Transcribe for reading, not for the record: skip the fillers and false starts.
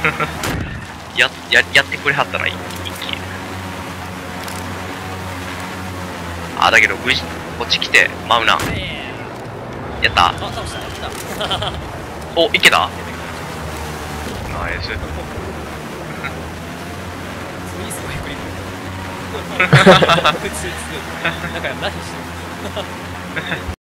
やってくれはったらいい。あ、だけど無事こっち来て舞うな。やった。 あ、倒した。 お、いけた。ナイス。 次すごいクリップ。普通なんか何してる